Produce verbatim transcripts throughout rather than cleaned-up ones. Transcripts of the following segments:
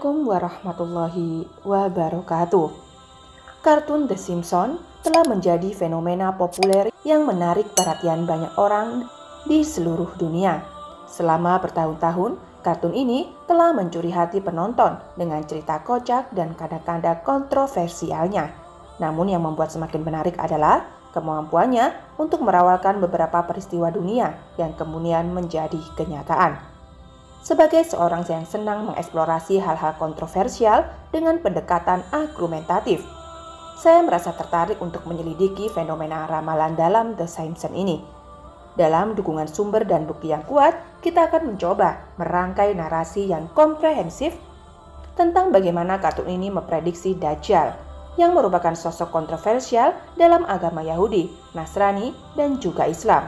Assalamualaikum warahmatullahi wabarakatuh. Kartun The Simpsons telah menjadi fenomena populer yang menarik perhatian banyak orang di seluruh dunia. Selama bertahun-tahun, kartun ini telah mencuri hati penonton dengan cerita kocak dan kadang-kadang kontroversialnya. Namun yang membuat semakin menarik adalah kemampuannya untuk merawalkan beberapa peristiwa dunia yang kemudian menjadi kenyataan. Sebagai seorang yang senang mengeksplorasi hal-hal kontroversial dengan pendekatan argumentatif, saya merasa tertarik untuk menyelidiki fenomena ramalan dalam The Simpsons ini. Dalam dukungan sumber dan bukti yang kuat, kita akan mencoba merangkai narasi yang komprehensif tentang bagaimana kartun ini memprediksi Dajjal, yang merupakan sosok kontroversial dalam agama Yahudi, Nasrani, dan juga Islam.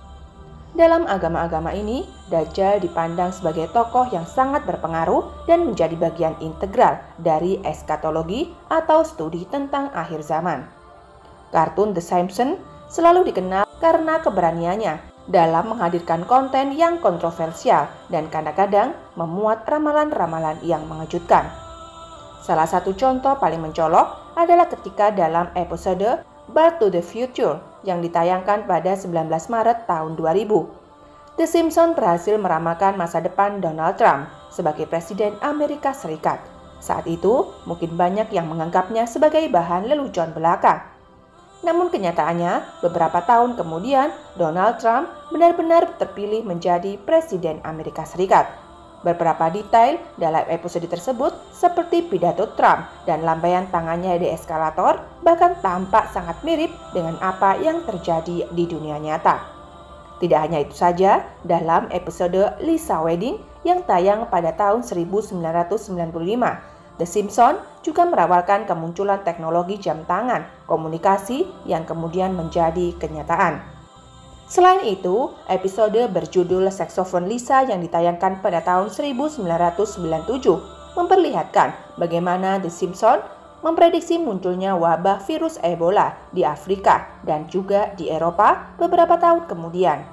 Dalam agama-agama ini, Dajjal dipandang sebagai tokoh yang sangat berpengaruh dan menjadi bagian integral dari eskatologi atau studi tentang akhir zaman. Kartun The Simpsons selalu dikenal karena keberaniannya dalam menghadirkan konten yang kontroversial dan kadang-kadang memuat ramalan-ramalan yang mengejutkan. Salah satu contoh paling mencolok adalah ketika dalam episode Back to the Future yang ditayangkan pada sembilan belas Maret tahun dua ribu. The Simpsons berhasil meramalkan masa depan Donald Trump sebagai Presiden Amerika Serikat. Saat itu, mungkin banyak yang menganggapnya sebagai bahan lelucon belaka. Namun kenyataannya, beberapa tahun kemudian, Donald Trump benar-benar terpilih menjadi Presiden Amerika Serikat. Beberapa detail dalam episode tersebut seperti pidato Trump dan lambaian tangannya di eskalator bahkan tampak sangat mirip dengan apa yang terjadi di dunia nyata. Tidak hanya itu saja, dalam episode Lisa Wedding yang tayang pada tahun seribu sembilan ratus sembilan puluh lima, The Simpsons juga merawalkan kemunculan teknologi jam tangan komunikasi yang kemudian menjadi kenyataan. Selain itu, episode berjudul Saxophone Lisa yang ditayangkan pada tahun seribu sembilan ratus sembilan puluh tujuh memperlihatkan bagaimana The Simpsons memprediksi munculnya wabah virus Ebola di Afrika dan juga di Eropa beberapa tahun kemudian.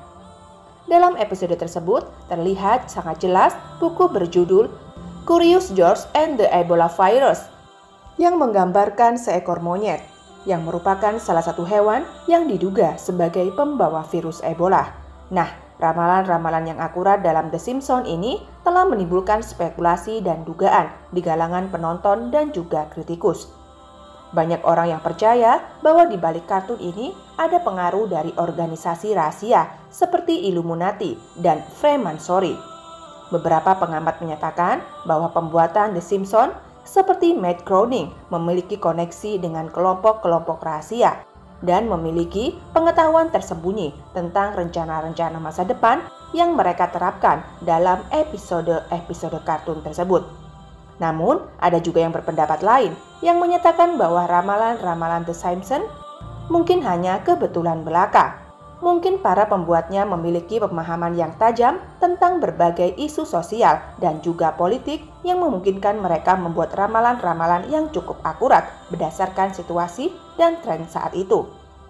Dalam episode tersebut, terlihat sangat jelas buku berjudul Curious George and the Ebola Virus yang menggambarkan seekor monyet yang merupakan salah satu hewan yang diduga sebagai pembawa virus Ebola. Nah, ramalan-ramalan yang akurat dalam The Simpsons ini telah menimbulkan spekulasi dan dugaan di kalangan penonton dan juga kritikus. Banyak orang yang percaya bahwa di balik kartun ini ada pengaruh dari organisasi rahasia seperti Illuminati dan Freemasonry. Beberapa pengamat menyatakan bahwa pembuatan The Simpsons seperti Matt Groening memiliki koneksi dengan kelompok-kelompok rahasia dan memiliki pengetahuan tersembunyi tentang rencana-rencana masa depan yang mereka terapkan dalam episode-episode kartun tersebut. Namun, ada juga yang berpendapat lain yang menyatakan bahwa ramalan-ramalan The Simpsons mungkin hanya kebetulan belaka. Mungkin para pembuatnya memiliki pemahaman yang tajam tentang berbagai isu sosial dan juga politik yang memungkinkan mereka membuat ramalan-ramalan yang cukup akurat berdasarkan situasi dan tren saat itu.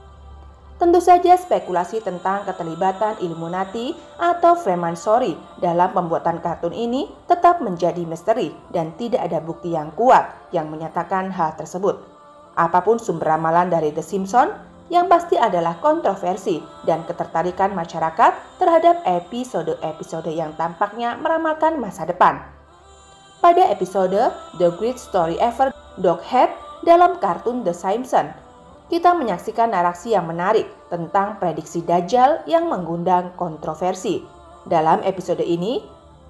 Tentu saja spekulasi tentang keterlibatan Illuminati atau Freemasonry dalam pembuatan kartun ini tetap menjadi misteri dan tidak ada bukti yang kuat yang menyatakan hal tersebut. Apapun sumber ramalan dari The Simpsons, yang pasti adalah kontroversi dan ketertarikan masyarakat terhadap episode-episode yang tampaknya meramalkan masa depan. Pada episode The Great Story Ever Doghead dalam kartun The Simpsons, kita menyaksikan narasi yang menarik tentang prediksi Dajjal yang mengundang kontroversi. Dalam episode ini,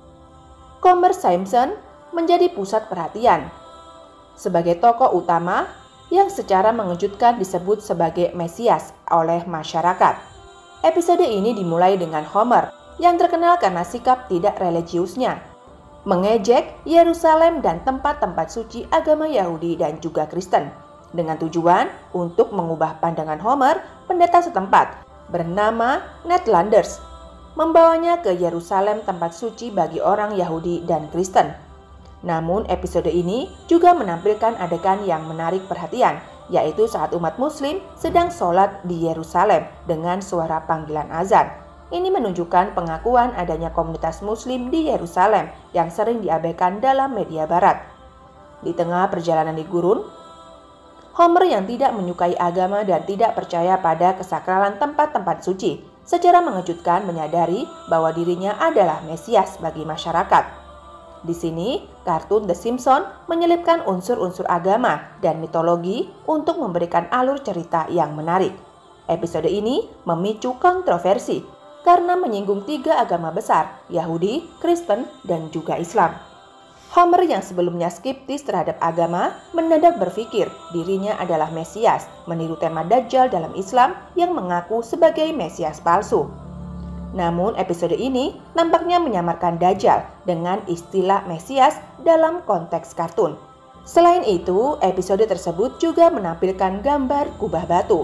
Homer Simpson menjadi pusat perhatian sebagai tokoh utama yang secara mengejutkan disebut sebagai Mesias oleh masyarakat. Episode ini dimulai dengan Homer yang terkenal karena sikap tidak religiusnya, mengejek Yerusalem dan tempat-tempat suci agama Yahudi dan juga Kristen, dengan tujuan untuk mengubah pandangan Homer, pendeta setempat bernama Ned Landers, membawanya ke Yerusalem tempat suci bagi orang Yahudi dan Kristen. Namun episode ini juga menampilkan adegan yang menarik perhatian, yaitu saat umat muslim sedang sholat di Yerusalem dengan suara panggilan azan. Ini menunjukkan pengakuan adanya komunitas Muslim di Yerusalem yang sering diabaikan dalam media barat. Di tengah perjalanan di gurun, Homer yang tidak menyukai agama dan tidak percaya pada kesakralan tempat-tempat suci, secara mengejutkan menyadari bahwa dirinya adalah Mesias bagi masyarakat. Di sini, kartun The Simpsons menyelipkan unsur-unsur agama dan mitologi untuk memberikan alur cerita yang menarik. Episode ini memicu kontroversi karena menyinggung tiga agama besar, Yahudi, Kristen, dan juga Islam. Homer yang sebelumnya skeptis terhadap agama, mendadak berpikir dirinya adalah Mesias, meniru tema Dajjal dalam Islam yang mengaku sebagai Mesias palsu. Namun episode ini nampaknya menyamarkan Dajjal dengan istilah Mesias dalam konteks kartun. Selain itu, episode tersebut juga menampilkan gambar kubah batu,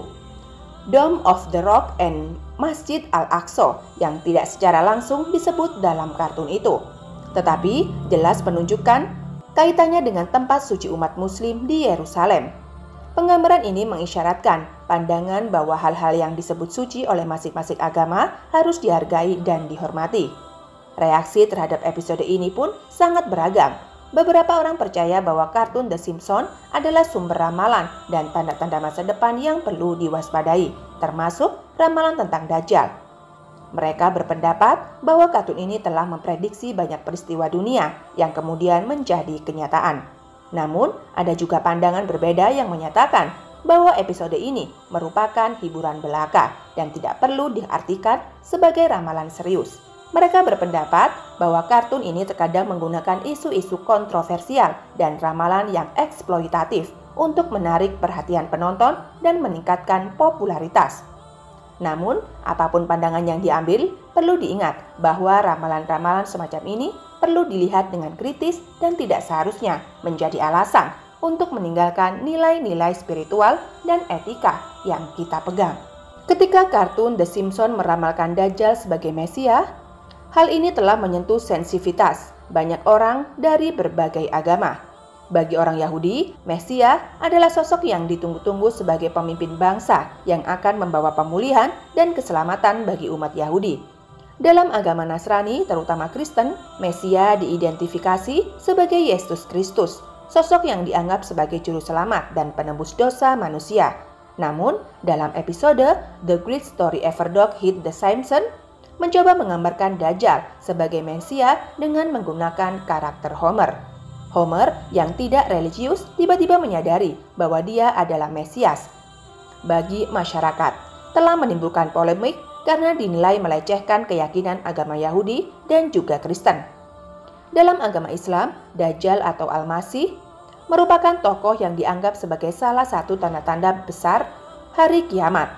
Dome of the Rock and Masjid Al-Aqsa yang tidak secara langsung disebut dalam kartun itu, tetapi jelas menunjukkan kaitannya dengan tempat suci umat Muslim di Yerusalem. Penggambaran ini mengisyaratkan pandangan bahwa hal-hal yang disebut suci oleh masing-masing agama harus dihargai dan dihormati. Reaksi terhadap episode ini pun sangat beragam. Beberapa orang percaya bahwa kartun The Simpsons adalah sumber ramalan dan tanda-tanda masa depan yang perlu diwaspadai, termasuk ramalan tentang Dajjal. Mereka berpendapat bahwa kartun ini telah memprediksi banyak peristiwa dunia yang kemudian menjadi kenyataan. Namun, ada juga pandangan berbeda yang menyatakan bahwa episode ini merupakan hiburan belaka dan tidak perlu diartikan sebagai ramalan serius. Mereka berpendapat bahwa kartun ini terkadang menggunakan isu-isu kontroversial dan ramalan yang eksploitatif untuk menarik perhatian penonton dan meningkatkan popularitas. Namun, apapun pandangan yang diambil, perlu diingat bahwa ramalan-ramalan semacam ini perlu dilihat dengan kritis dan tidak seharusnya menjadi alasan untuk meninggalkan nilai-nilai spiritual dan etika yang kita pegang. Ketika kartun The Simpsons meramalkan Dajjal sebagai Mesias, hal ini telah menyentuh sensitivitas banyak orang dari berbagai agama. Bagi orang Yahudi, Mesias adalah sosok yang ditunggu-tunggu sebagai pemimpin bangsa yang akan membawa pemulihan dan keselamatan bagi umat Yahudi. Dalam agama Nasrani, terutama Kristen, Mesias diidentifikasi sebagai Yesus Kristus, sosok yang dianggap sebagai juru selamat dan penebus dosa manusia. Namun, dalam episode The Great Story Ever Dog Hit the Simpsons, mencoba menggambarkan Dajjal sebagai Mesias dengan menggunakan karakter Homer. Homer yang tidak religius tiba-tiba menyadari bahwa dia adalah Mesias bagi masyarakat, telah menimbulkan polemik karena dinilai melecehkan keyakinan agama Yahudi dan juga Kristen. Dalam agama Islam, Dajjal atau Al-Masih merupakan tokoh yang dianggap sebagai salah satu tanda-tanda besar hari kiamat.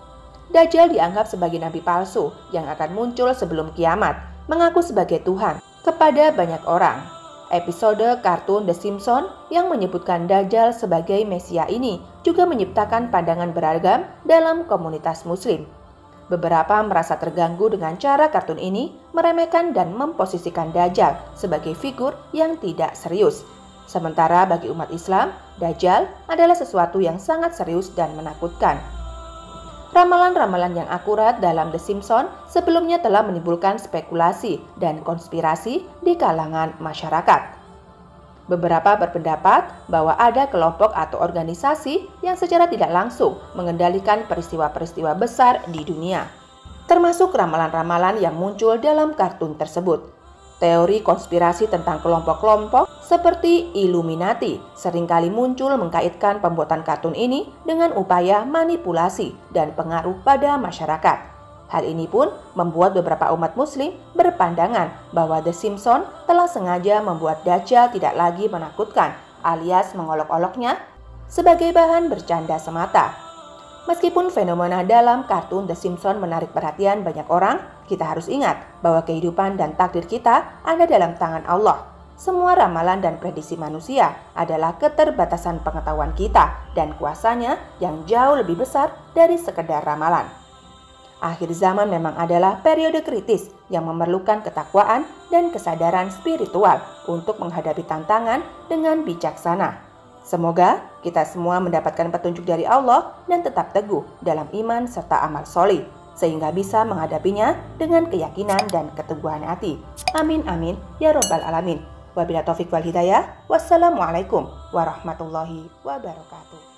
Dajjal dianggap sebagai nabi palsu yang akan muncul sebelum kiamat, mengaku sebagai Tuhan kepada banyak orang. Episode kartun The Simpsons yang menyebutkan Dajjal sebagai Mesias ini juga menciptakan pandangan beragam dalam komunitas Muslim. Beberapa merasa terganggu dengan cara kartun ini meremehkan dan memposisikan Dajjal sebagai figur yang tidak serius. Sementara bagi umat Islam, Dajjal adalah sesuatu yang sangat serius dan menakutkan. Ramalan-ramalan yang akurat dalam The Simpsons sebelumnya telah menimbulkan spekulasi dan konspirasi di kalangan masyarakat. Beberapa berpendapat bahwa ada kelompok atau organisasi yang secara tidak langsung mengendalikan peristiwa-peristiwa besar di dunia, termasuk ramalan-ramalan yang muncul dalam kartun tersebut. Teori konspirasi tentang kelompok-kelompok seperti Illuminati seringkali muncul mengkaitkan pembuatan kartun ini dengan upaya manipulasi dan pengaruh pada masyarakat. Hal ini pun membuat beberapa umat Muslim berpandangan bahwa The Simpsons telah sengaja membuat Dajjal tidak lagi menakutkan alias mengolok-oloknya sebagai bahan bercanda semata. Meskipun fenomena dalam kartun The Simpsons menarik perhatian banyak orang, kita harus ingat bahwa kehidupan dan takdir kita ada dalam tangan Allah. Semua ramalan dan prediksi manusia adalah keterbatasan pengetahuan kita dan kuasanya yang jauh lebih besar dari sekedar ramalan. Akhir zaman memang adalah periode kritis yang memerlukan ketakwaan dan kesadaran spiritual untuk menghadapi tantangan dengan bijaksana. Semoga kita semua mendapatkan petunjuk dari Allah dan tetap teguh dalam iman serta amal solih. sehingga bisa menghadapinya dengan keyakinan dan keteguhan hati. Amin amin ya robbal alamin. Wabillahi taufiq wal hidayah. Wassalamualaikum warahmatullahi wabarakatuh.